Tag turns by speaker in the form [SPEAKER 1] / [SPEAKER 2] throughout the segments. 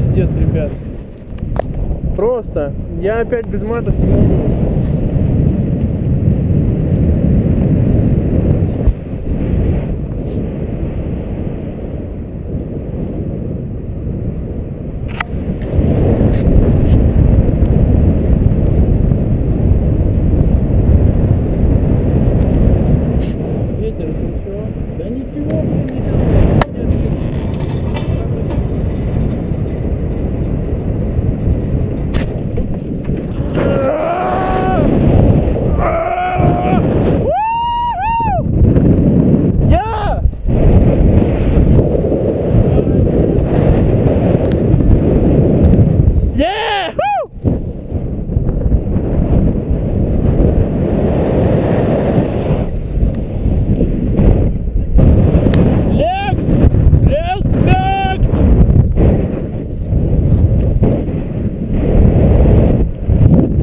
[SPEAKER 1] пиздец, ребят. Просто. Я опять без матов не могу. Ветер, ничего? Да ничего, блин, не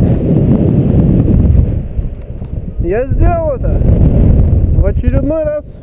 [SPEAKER 1] Я сделал это в очередной раз.